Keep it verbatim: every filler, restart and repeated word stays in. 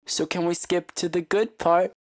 So can we skip to the good part?